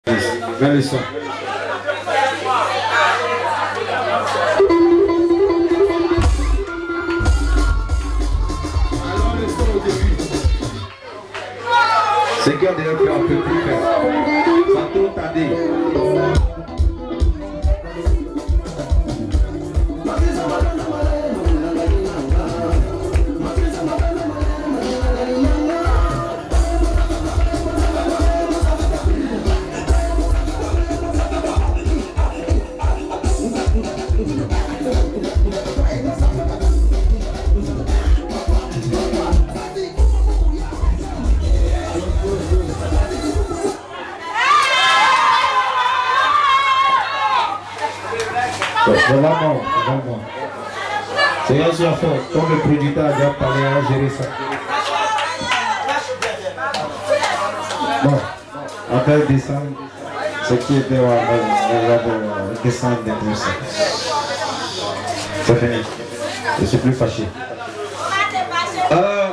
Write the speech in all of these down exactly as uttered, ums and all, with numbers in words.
Vers le son. Alors le son au début. C'est qu'on devait faire un peu plus faire. Sans trop tarder. Vraiment, vraiment. C'est un sur fond, comme le producteur a déjà parlé à gérer ça. Bon, après descendre, ce qui était, on va descendre des deux. C'est fini. Je suis plus fâché. Euh,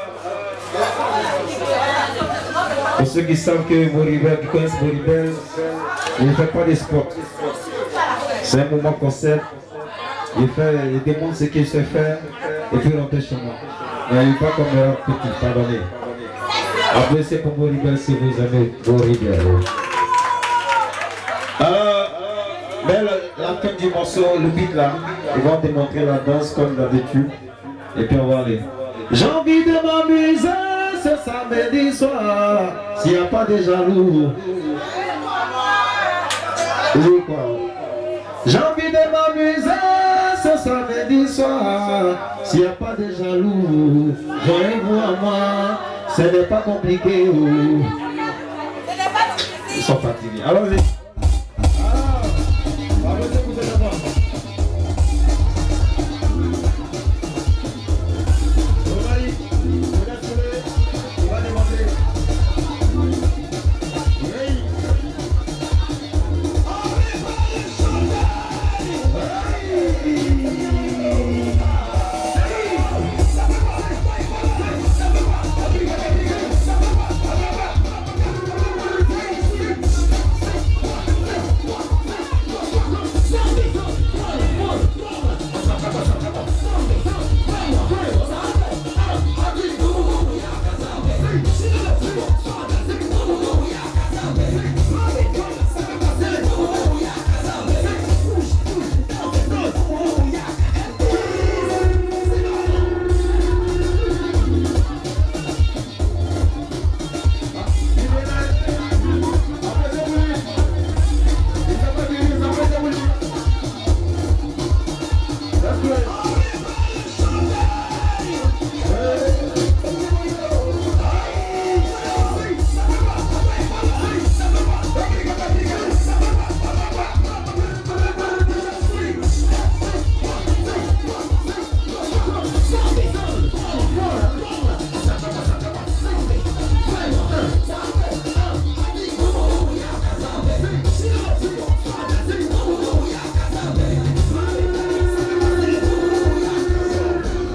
pour ceux qui savent que Moribel, qui connaissent Moribel, il ne fait pas de sport. C'est un moment concept. Il, fait, il demande ce qu'il sait faire et puis il rentre chez moi. Mais il n'est pas comme un petit, pardonnez. Après c'est pour Moribel si vous aimez Moribel. Euh, mais la, la fin du morceau, le beat là, ils vont démontrer la danse comme d'habitude. Et puis on va aller. J'ai envie de m'amuser ce samedi soir. S'il n'y a pas de jaloux. Oui quoi. J'ai envie de m'amuser ce samedi soir. S'il n'y a pas de jaloux, joignez-vous à moi. Ce n'est pas compliqué. Oh. Ils sont fatigués. Allons-y.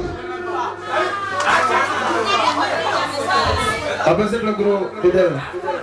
Applaudissez le gros, fidèle.